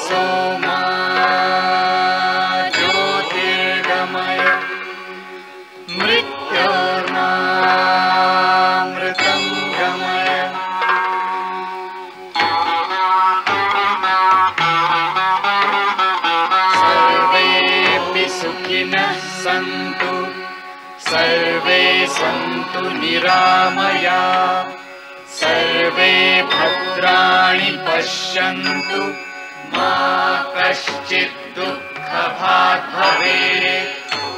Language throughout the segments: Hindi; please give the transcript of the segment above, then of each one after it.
सोमा ज्योतिर्गमय मृत्योर्मामृतं गमय। सर्वेऽपि सुखिनः सन्तु सर्वे सन्तु निरामया सर्वे भद्राणि पश्यन्तु मा कश्चित् दुःखभाग् भवेत्।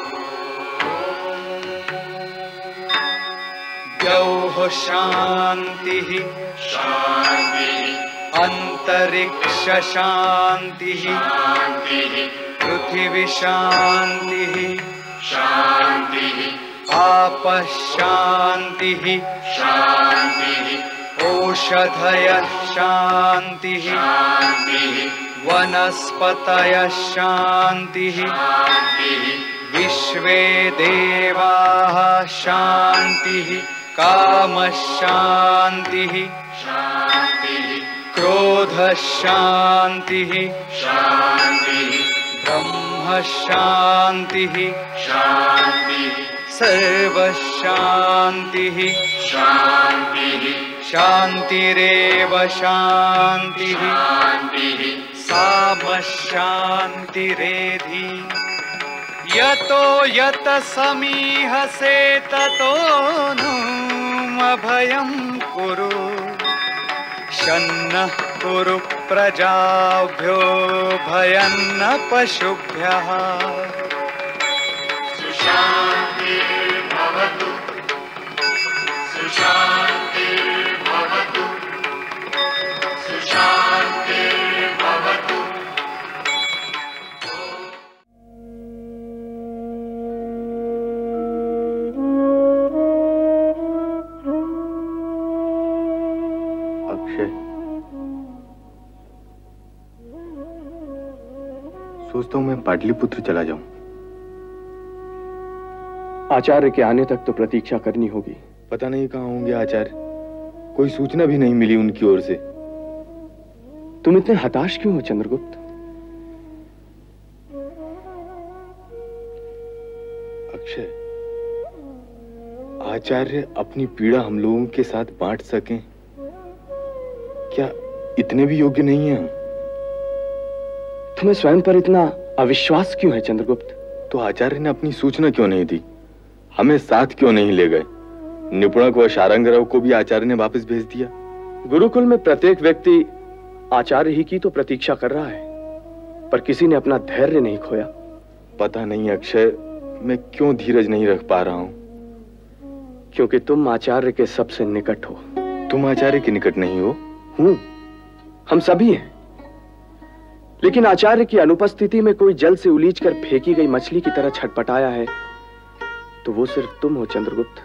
द्यौः शान्तिः शान्तिः अन्तरिक्ष शान्तिः शान्तिः पृथिवी शान्तिः शान्तिः आपः शान्तिः शान्तिः ओषधयः शान्तिः शान्तिः वनस्पतयः शान्तिः शान्तिः विश्वे देवाः शान्तिः कामः शान्तिः शान्तिः क्रोधः शान्तिः शान्तिः ब्रह्म शान्तिः शान्तिः सर्वः शान्तिः शान्तिः शान्तिरेव शान्तिः शान्तिः साम शान्तिरेधि। यतो यत समीहसे ततो नु अभयं कुरु शन्नः कुरु प्रजाभ्यो भयं न पशुभ्यः। सुशान्तिर्भवतु सुशान्तिर्भवतु सुशान्तिर्भवतु। सोचता हूं मैं पाटलिपुत्र चला जाऊं। आचार्य के आने तक तो प्रतीक्षा करनी होगी। पता नहीं कहां होंगे आचार्य, कोई सूचना भी नहीं मिली उनकी ओर से। तुम इतने हताश क्यों हो चंद्रगुप्त? अक्षय, आचार्य अपनी पीड़ा हम लोगों के साथ बांट सकें, क्या इतने भी योग्य नहीं हैं हम? तुम्हें स्वयं पर इतना अविश्वास क्यों है चंद्रगुप्त? तो आचार्य ने अपनी सूचना क्यों नहीं दी? हमें साथ क्यों नहीं ले गए? निपुणक व शारंगराव को भी आचार्य ने वापस भेज दिया। गुरुकुल में प्रत्येक व्यक्ति आचार्य ही की तो प्रतीक्षा कर रहा है, पर किसी ने अपना धैर्य नहीं खोया। पता नहीं अक्षय, मैं क्यों धीरज नहीं रख पा रहा हूं। क्योंकि तुम आचार्य के सबसे निकट हो। तुम आचार्य के निकट नहीं हो? हूं, हम सभी हैं। लेकिन आचार्य की अनुपस्थिति में कोई जल से उलीझकर फेंकी गई मछली की तरह छटपटाया है तो वो सिर्फ तुम हो चंद्रगुप्त।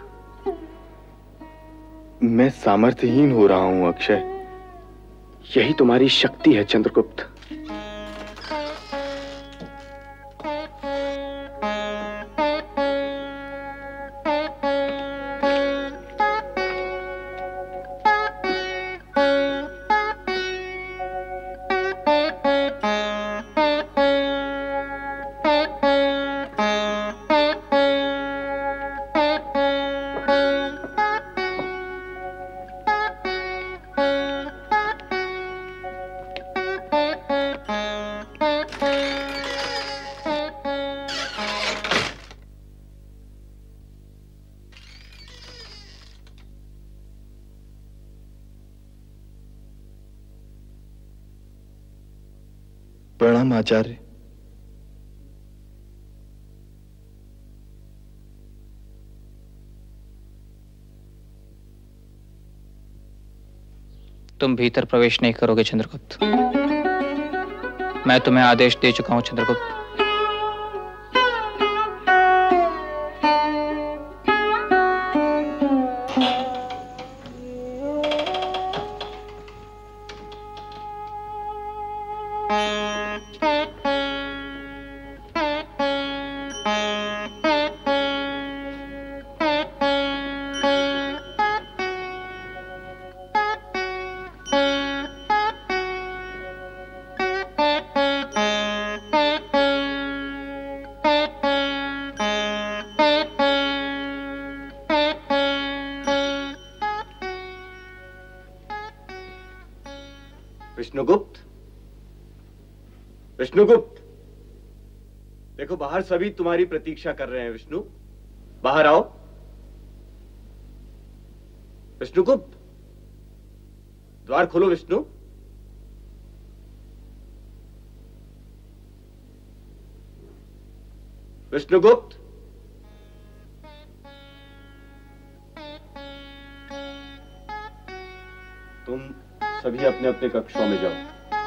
मैं सामर्थ्यहीन हो रहा हूं अक्षय। यही तुम्हारी शक्ति है चंद्रगुप्त। प्रणाम आचार्य। तुम भीतर प्रवेश नहीं करोगे चंद्रगुप्त। मैं तुम्हें आदेश दे चुका हूं चंद्रगुप्त। विष्णुगुप्त, देखो बाहर सभी तुम्हारी प्रतीक्षा कर रहे हैं। विष्णु, बाहर आओ। विष्णुगुप्त, द्वार खोलो। विष्णु, विष्णुगुप्त, तुम सभी अपने अपने कक्षों में जाओ।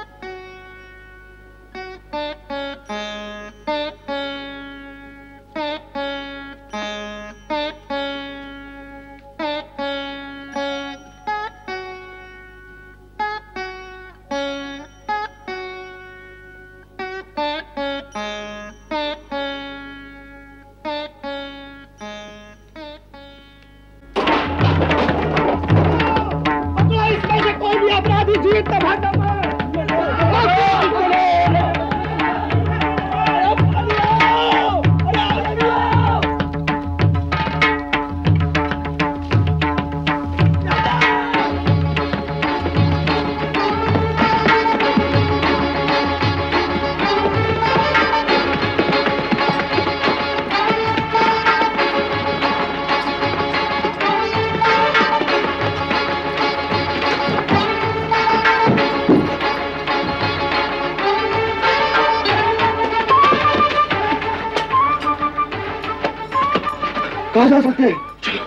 कहाँ जा सकते हैं? चलो।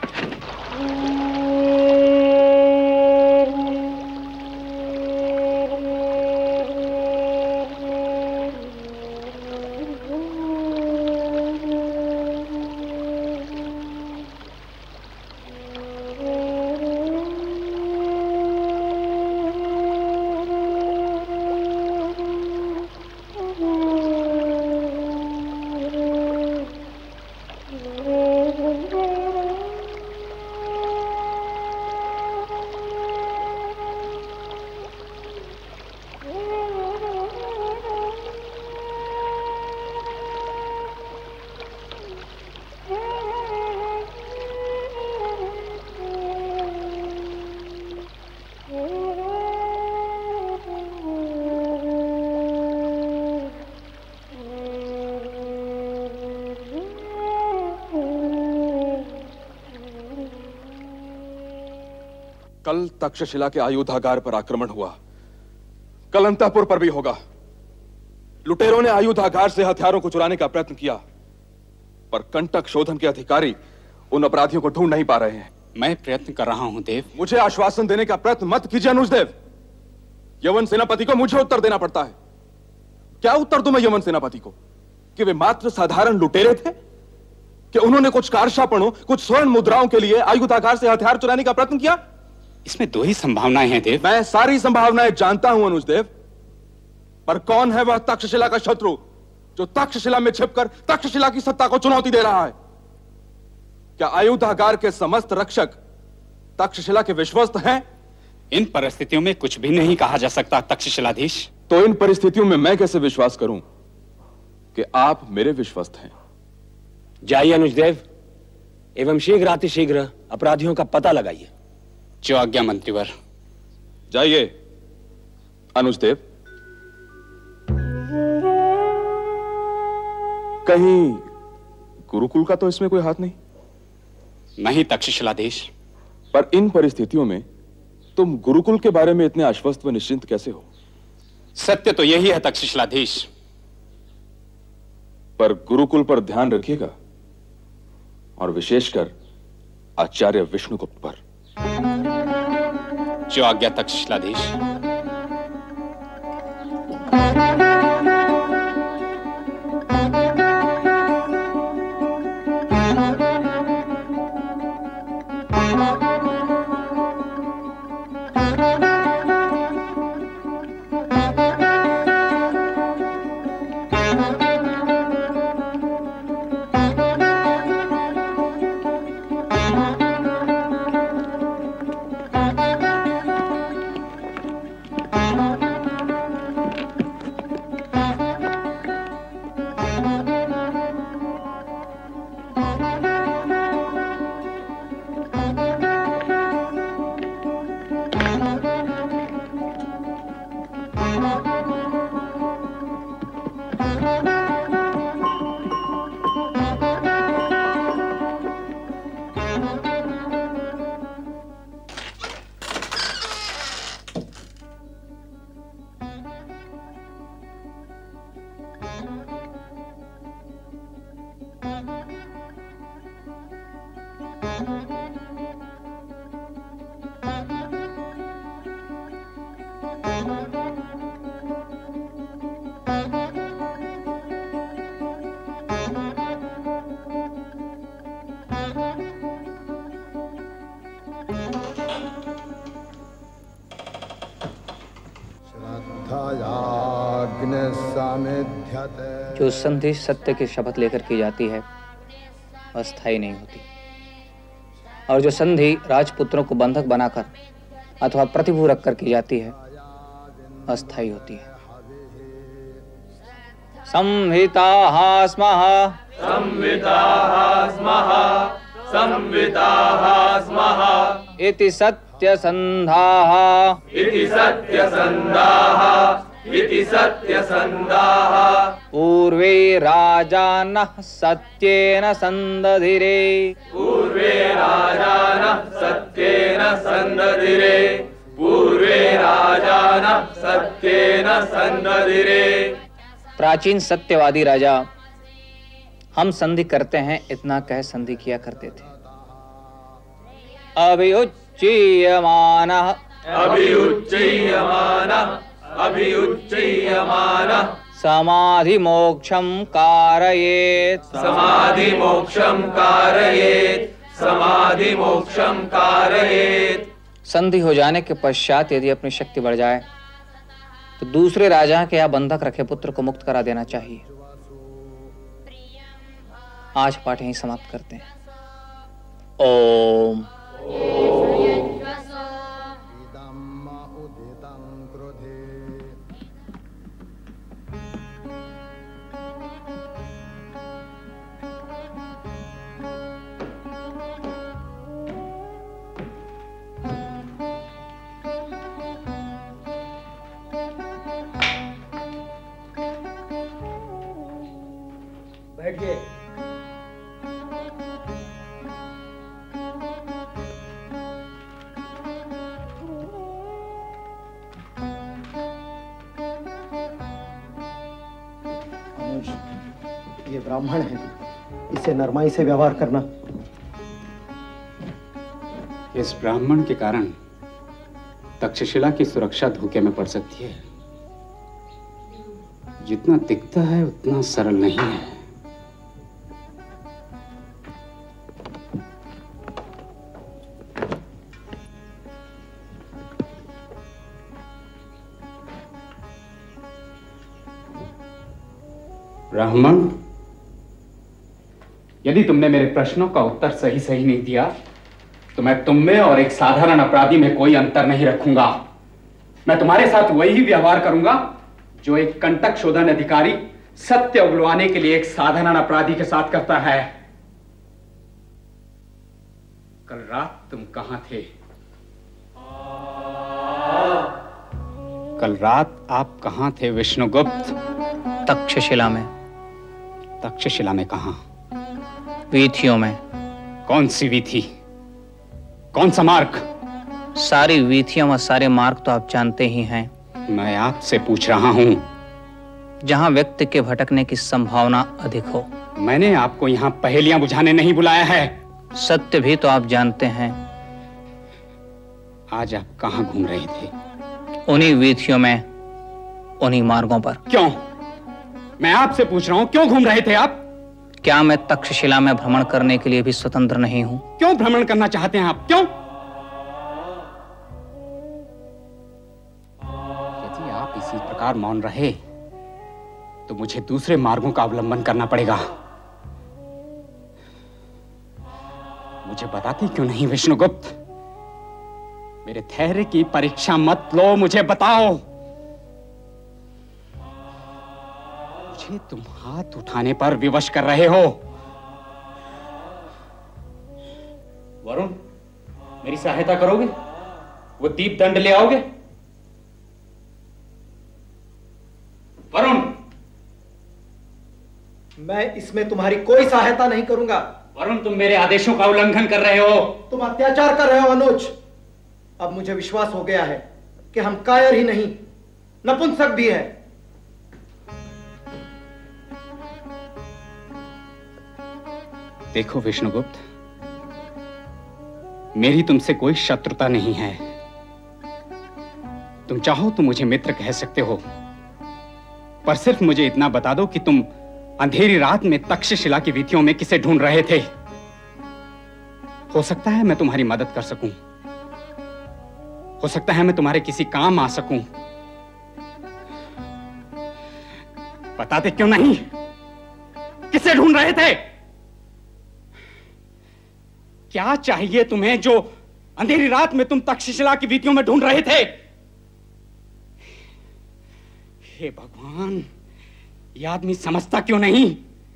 कल तक्षशिला के आयुधागार पर आक्रमण हुआ, कल अंतःपुर पर भी होगा। लुटेरों ने आयुधागार से हथियारों को चुराने का प्रयत्न किया, पर कंटक शोधन के अधिकारी उन अपराधियों को ढूंढ नहीं पा रहे हैं। मैं प्रयत्न कर रहा हूं देव। मुझे आश्वासन देने का प्रयत्न मत कीजिए अनुजदेव। यवन सेनापति को मुझे उत्तर देना पड़ता है। क्या उत्तर दूं मैं यवन सेनापति को कि वे मात्र साधारण लुटेरे थे, कि उन्होंने कुछ कारशापणों, कुछ स्वर्ण मुद्राओं के लिए आयुधागार से हथियार चुराने का प्रयत्न किया? इसमें दो ही संभावनाएं हैं देव। मैं सारी संभावनाएं जानता हूं अनुजदेव, पर कौन है वह तक्षशिला का शत्रु जो तक्षशिला में छिपकर तक्षशिला की सत्ता को चुनौती दे रहा है? क्या आयुधागार के समस्त रक्षक तक्षशिला के विश्वस्त हैं? इन परिस्थितियों में कुछ भी नहीं कहा जा सकता तक्षशिलाधीश। तो इन परिस्थितियों में मैं कैसे विश्वास करूं कि आप मेरे विश्वस्त हैं? जाइए अनुजदेव, एवं शीघ्र अपराधियों का पता लगाइए। जो आज्ञा मंत्रीवर। जाइए अनुजदेव। कहीं गुरुकुल का तो इसमें कोई हाथ नहीं? नहीं तक्षशिलाधीश। पर इन परिस्थितियों में तुम गुरुकुल के बारे में इतने आश्वस्त व निश्चिंत कैसे हो? सत्य तो यही है तक्षशिलाधीश। पर गुरुकुल पर ध्यान रखिएगा, और विशेषकर आचार्य विष्णुगुप्त पर। जो आज्ञा तक्षशिलाधीश। जो संधि सत्य की शपथ लेकर की जाती है अस्थायी नहीं होती, और जो संधि राजपुत्रों को बंधक बनाकर अथवा प्रतिभू रखकर की जाती है अस्थायी होती है। संहिताः स्मः इति सत्यसन्धाः पूर्वे राजानः सत्येन सन्दधिरे प्राचीन सत्यवादी राजा हम संधि करते हैं इतना कह संधि किया करते थे। अभियुच्यमानः समाधि मोक्षम कारयेत। संधि हो जाने के पश्चात यदि अपनी शक्ति बढ़ जाए तो दूसरे राजा के या बंधक रखे पुत्र को मुक्त करा देना चाहिए। आज पाठ यहीं समाप्त करते हैं। ओम। बैठिए। ये ब्राह्मण है, इसे नरमाई से व्यवहार करना। इस ब्राह्मण के कारण तक्षशिला की सुरक्षा धोखे में पड़ सकती है। जितना दिखता है उतना सरल नहीं है। ब्राह्मण, यदि तुमने मेरे प्रश्नों का उत्तर सही सही नहीं दिया तो मैं तुम में और एक साधारण अपराधी में कोई अंतर नहीं रखूंगा। मैं तुम्हारे साथ वही व्यवहार करूंगा जो एक कंटक शोधन अधिकारी सत्य उगलवाने के लिए एक साधारण अपराधी के साथ करता है। कल रात तुम कहां थे? कल रात आप कहां थे विष्णुगुप्त? तक्षशिला में। तक्षशिला में कहां? वीथियों में। कौन सी वीथी? कौन सा मार्ग? सारी वीथियों और सारे मार्ग तो आप जानते ही हैं। मैं आपसे पूछ रहा हूं जहां व्यक्ति के भटकने की संभावना अधिक हो। मैंने आपको यहां पहेलियां बुझाने नहीं बुलाया है। सत्य भी तो आप जानते हैं। आज आप कहां घूम रहे थे? उन्हीं वीथियों में, उन्हीं मार्गों पर। क्यों? मैं आपसे पूछ रहा हूं, क्यों घूम रहे थे आप? क्या मैं तक्षशिला में भ्रमण करने के लिए भी स्वतंत्र नहीं हूं? क्यों भ्रमण करना चाहते हैं आप? क्यों? यदि आप इसी प्रकार मौन रहे तो मुझे दूसरे मार्गों का अवलंबन करना पड़ेगा। मुझे बताते क्यों नहीं विष्णुगुप्त? मेरे धैर्य की परीक्षा मत लो, मुझे बताओ। मुझे तुम हाथ उठाने पर विवश कर रहे हो। वरुण, मेरी सहायता करोगे? वो दीप दंड ले आओगे? वरुण, मैं इसमें तुम्हारी कोई सहायता नहीं करूंगा। वरुण, तुम मेरे आदेशों का उल्लंघन कर रहे हो। तुम अत्याचार कर रहे हो अनुज। अब मुझे विश्वास हो गया है कि हम कायर ही नहीं, नपुंसक भी हैं। देखो विष्णुगुप्त, मेरी तुमसे कोई शत्रुता नहीं है। तुम चाहो तो मुझे मित्र कह सकते हो, पर सिर्फ मुझे इतना बता दो कि तुम अंधेरी रात में तक्षशिला की वीथियों में किसे ढूंढ रहे थे। हो सकता है मैं तुम्हारी मदद कर सकूं, हो सकता है मैं तुम्हारे किसी काम आ सकूं, बताते क्यों नहीं? किसे ढूंढ रहे थे? क्या चाहिए तुम्हें जो अंधेरी रात में तुम तक्षशिला की वीथियों में ढूंढ रहे थे? हे भगवान, ये आदमी समझता क्यों नहीं?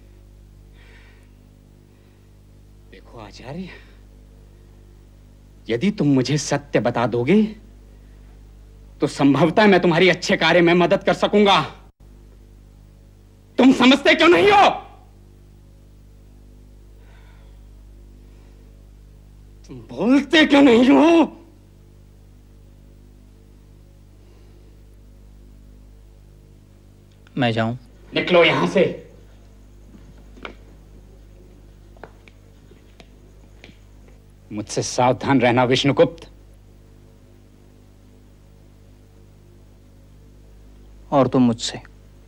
देखो आचार्य, यदि तुम मुझे सत्य बता दोगे तो संभवतः मैं तुम्हारी अच्छे कार्य में मदद कर सकूंगा। तुम समझते क्यों नहीं हो? तुम बोलते क्यों नहीं हो? मैं जाऊं? निकलो यहां से। मुझसे सावधान रहना विष्णुगुप्त। और तुम मुझसे।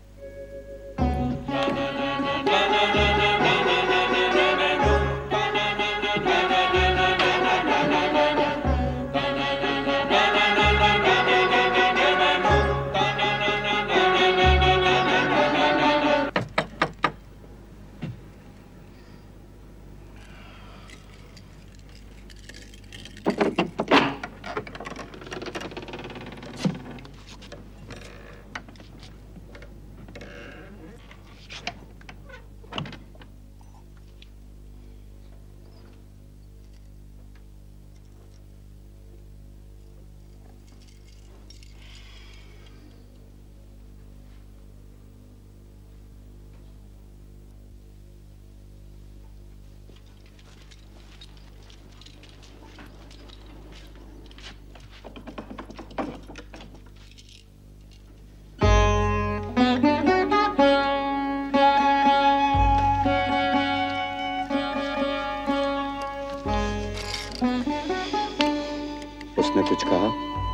उसने कुछ कहा?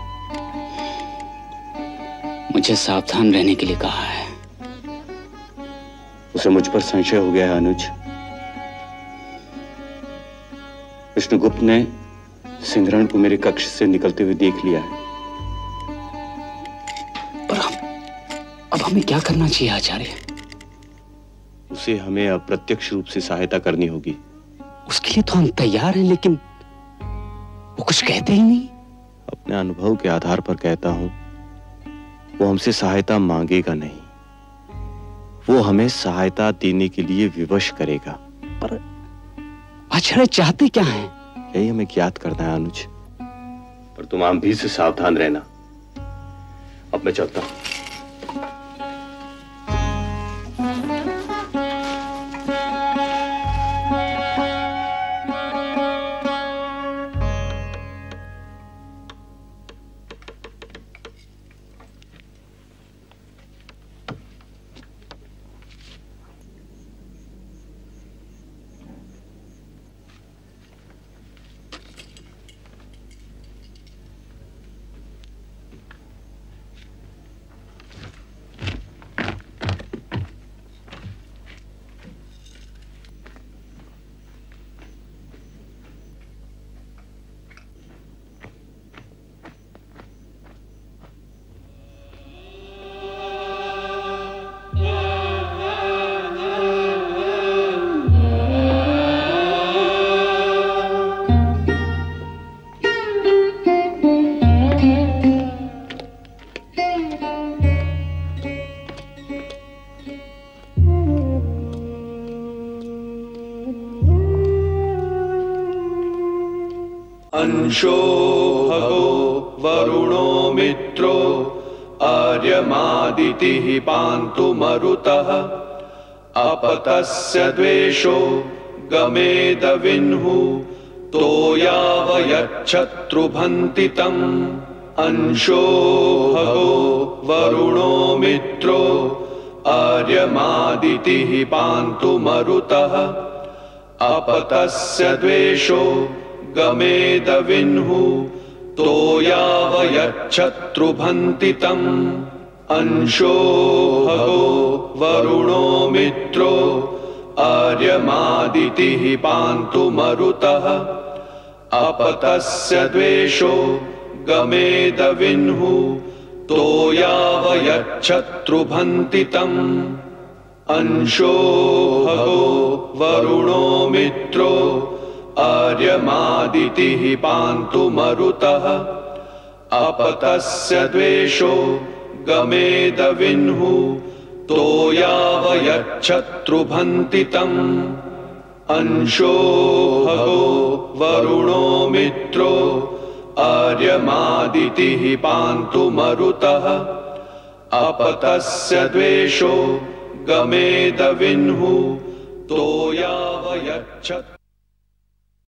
मुझे सावधान रहने के लिए कहा है। उसे मुझ पर संशय हो गया है अनुज। विष्णुगुप्त ने सिंहरण को मेरे कक्ष से निकलते हुए देख लिया है। पर अब हमें क्या करना चाहिए आचार्य? उसे हमें अप्रत्यक्ष रूप से सहायता करनी होगी। उसके लिए तो हम तैयार हैं, लेकिन वो कुछ कहते ही नहीं। अपने अनुभव के आधार पर कहता हूं, वो हमसे सहायता मांगेगा नहीं, वो हमें सहायता देने के लिए विवश करेगा। पर आचार्य चाहते क्या हैं? यही हमें ज्ञात करना है अनुज। पर तुम आम भी से सावधान रहना। अब मैं चलता हूं। अंशो भगो वरुणो मित्रो आर्यमादितिः पान्तु मरुतः अपतस्य द्वेषो गमेदविन्हु तोयावयच्छत्रुभन्तितम् अंशो भगो वरुणो मित्रो आर्यमादितिः पान्तु मरुतः अपतस्य द्वेषो गमेदविन्हु तोयावयच्छत्रुभन्तितम् अंशो भगो वरुणो मित्रो आर्यमादितिः पान्तु मरुतः अपतस्य द्वेषो गमेदविन्हु तोयावयच्छत्रुभन्तितम् अंशो भगो वरुणो मित्रो आर्यमादितिः पान्तु मरुतः अपतस्य द्वेषो गमेदविन्हु तोयावयच्छत्रुभन्ति तम् अंशो भगो वरुणो मित्रो आर्यमादितिः पान्तु मरुतः अपतस्य द्वेषो गमेदविन्हु तोयावयच्छत्